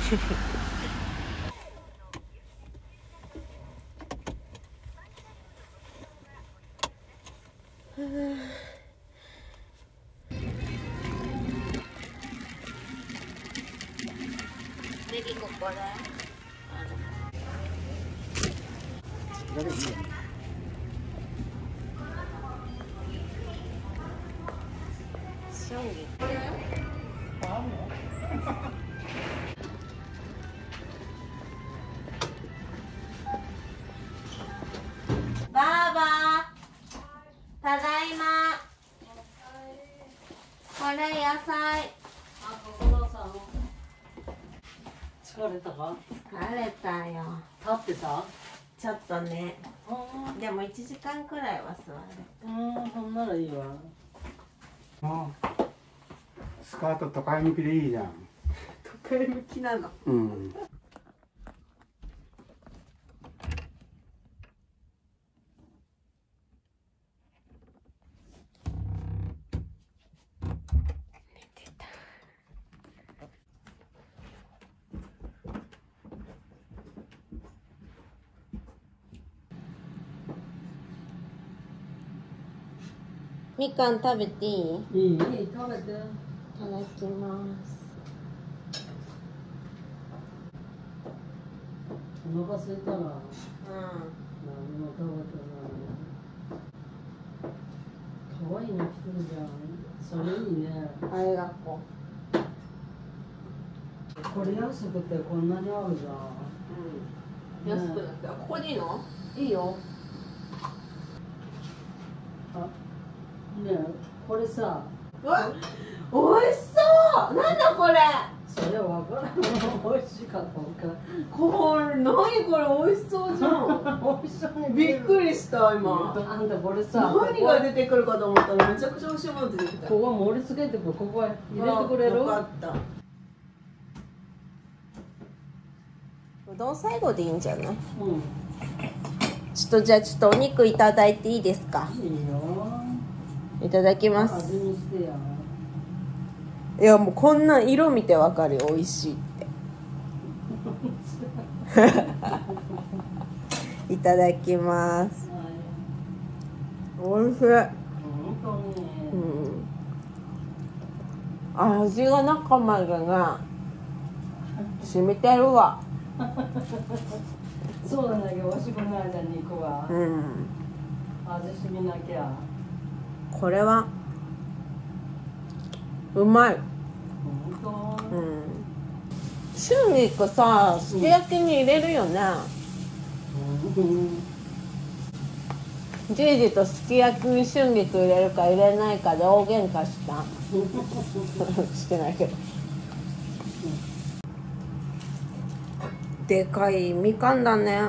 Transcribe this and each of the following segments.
ネギここで。春菊。ばあば、ただいま。これ野菜。 疲れたか？ 疲れたよ。 立ってた？ ちょっとね。でも1時間くらいは座る。 そんならいいわ。 スカート都会向きでいいじゃん。 都会向きなの。 うん。 みかん食べていい？ いい、食べて。 いただきます。 お腹空いたら、何もう食べてない。可愛いの着てるじゃん。それいいね。 ん。ありがとこれ安くてこんなにあるじゃん。 う。安くなって。ここでいいの？いいよ。 あ、ねえ、これさ。 うわ、おいしそう。なんだこれ。 それわからん。美味しいかどうか。 これ何これ、美味しそうじゃん。 美味しそうに。 びっくりした今。 あんたこれさ。 何が出てくるかと思ったらめちゃくちゃ美味しいもの出てきた。 ここ盛り付けてここへ入れてくれる？ 分かった。うどん最後でいいんじゃない？ うん。 ちょっとお肉いただいていいですか？ いいよ。 いただきます。 味見してや。 いやもうこんな色見てわかるよ、美味しいって。いただきます。美味しい。 本当に。 味が中までね、染みてるわ。 そうなんだけど、美味しくないじゃん、肉は。味しみなきゃ。 これはうまい。 本当。 春菊さ、すき焼きに入れるよね。じいじとすき焼きに春菊入れるか入れないかで大喧嘩した。してないけど。でかいみかんだね。 あれ、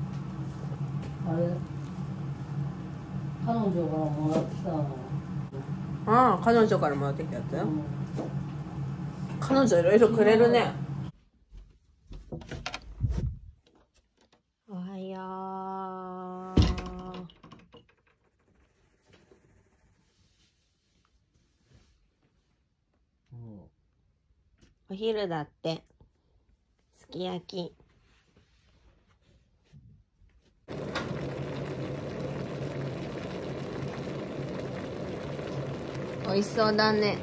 彼女からもらってきたの。 ああ、彼女からもらってきたやつ。彼女いろいろくれるね。おはよう。お昼だって。すき焼き。美味しそうだね。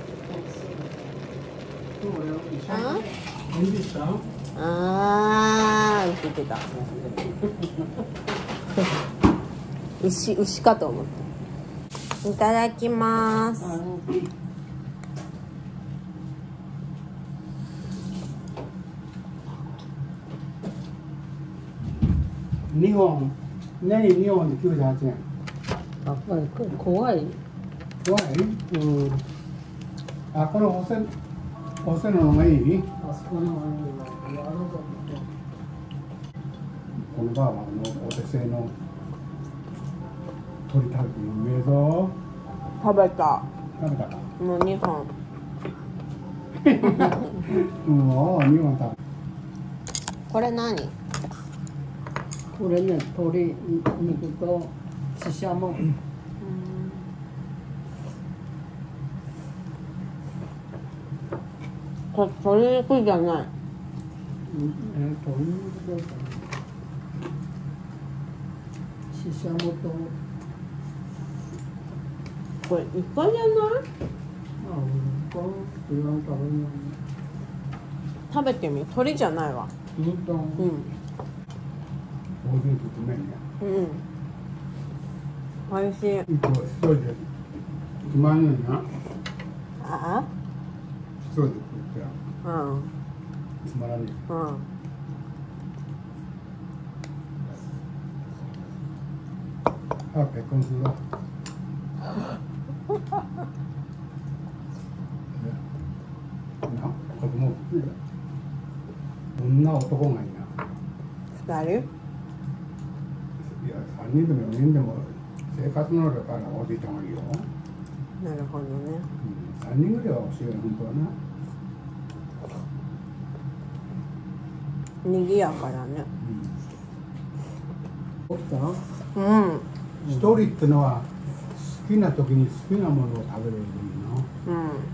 あー、言ってた。牛かと思った。いただきます。 2本、ネギ2本で98円。 やっぱり怖い。 怖い？うん。あ、これ干せるのがいい？ あそこのあれやろうと思って。 このバーバーのお手製の鶏タルトうめえぞ。 食べた。 食べたか？ もう2本。 もう2本食べた。 これ何？ これね、鶏肉とししゃも。 これ鶏肉じゃない。 鶏肉どうかな。 ししゃもとこれイカじゃない？ この言わん食べるの食べてみ。鳥じゃないわ。 うんとうん。 大勢食ってないね。 うん。美味しい。 一人でつまんねえな。 あ一人で食ってあ。うん。 つまらねえ。 うん。 あ、結婚するわ。な、子供女男がいいな。 二人？ いや、3人でも4人でも生活能力からおじいちゃんがいいよ。 なるほどね。 3人ぐらいは欲しいよ、本当はな。 賑やかだね。 起きたうん。 一人ってのは好きな時に好きなものを食べれるの。 うん。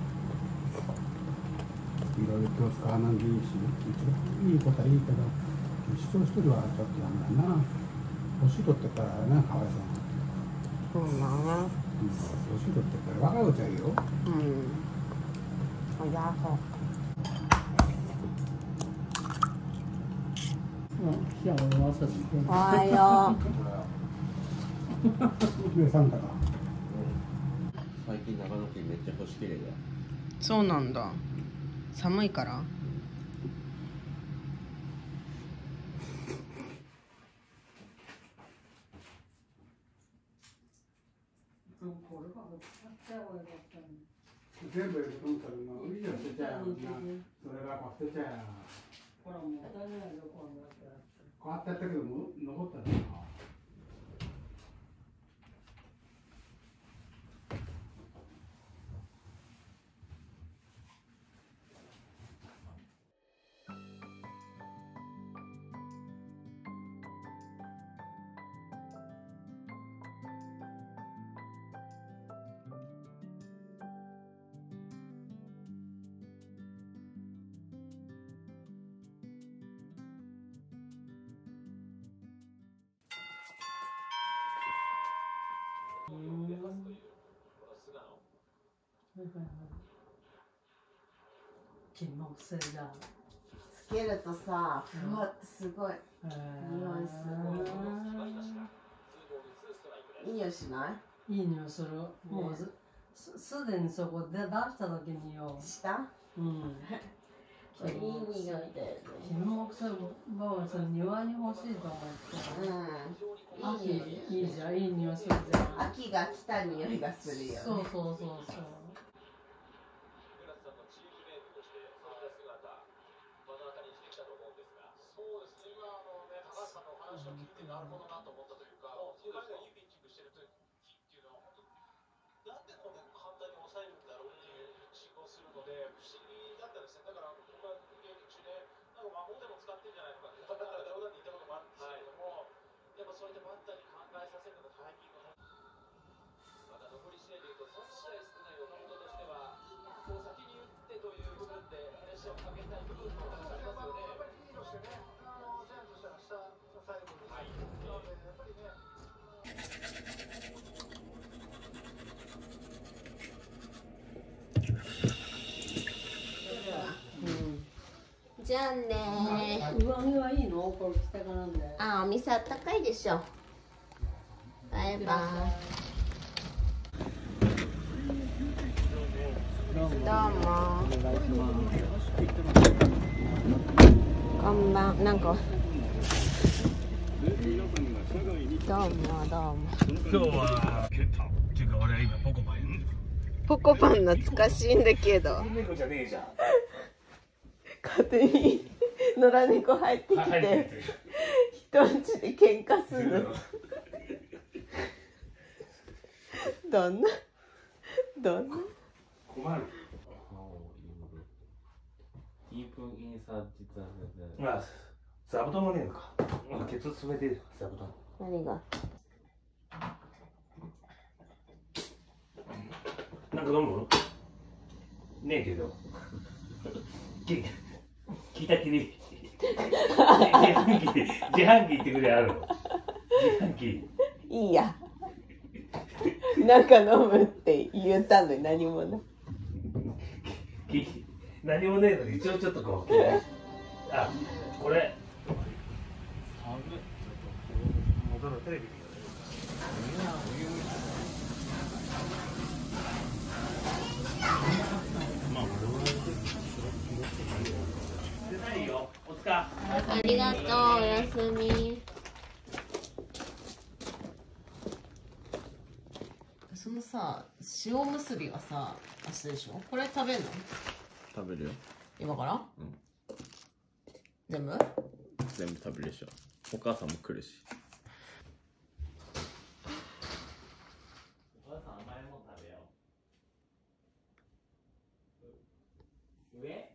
いろいろ気を使わないでいいし、一番いいことはいいけど、一人一人はちょっとダメだな。年取ってからな、かわいそうな。 そうだね。 年取ってから若いうちはいいよ。 うん。あやそう。 じゃあ俺は朝しておはよで、サンタが。 最近長野県めっちゃ星綺麗だよ。 う。そうなんだ。寒いから。 全部入れてもらったらいいよ、捨てちゃえよ。それが捨てちゃえよ。 ほらもったいないよこんなやつこうやってやったけども、残ったらな。 金木犀だつけるとさ、ふわってすごい。匂いすごい。いい匂いしない？ いい匂いする。もうすでにそこで出した時によ。 したうん。 いい匂いで。 金木犀もその庭に欲しいと思って。秋いいじゃん、いい匂いするじゃん。 秋が来た匂いがするよね。 そうそうそうそう。 なるほどなと思ったというか、彼がいいピッチングしてる時っていうのは、なんでこんなに簡単に抑えるんだろうっていう進行するので、不思議だったんですね。だから、僕は現役中で、なんか魔法でも使ってんじゃないのかって、冗談で言ったこともあるんですけれども、やっぱそれでバッターに考えさせるのがタイミングが。また残り試合でいうと、3試合少ない岡本としては、こう先に打ってという部分で、プレッシャーをかけたい部分もありますよね。やっぱりリードしてね、ジャイアンツとしては下、最後です。なので、やっぱりね。 じゃあね上着はいいの？これ着てかなんで。 あ、お店あったかいでしょ。バイバイ。どうも。こんばん、なんか。どうもどうも。 今日はケンタっていうか俺は今ポコパンいる。 ポコパン懐かしいんだけど。 猫じゃねえじゃん。 勝手に野良猫入ってきて人んちで喧嘩する。どんな困る。 Even inside the まあ座布団がねえのか。ケツ詰めて座布団。 何がなんか飲む？ねえけど。聞いたきり。 自販機行ってくれあるの。自販機。 いいや。なんか飲むって言ったのに何もない。 何もねえのに一応ちょっとこう。あ、これ。戻るテレビ。出ないよ。おつか。 ありがとう、おやすみ。そのさ、塩むすびはさ、明日でしょ。これ食べんの？ 食べるよ。 今から？ うん。 全部？ 全部食べるでしょ。お母さんも来るし。 お母さん甘いもん食べよう。上？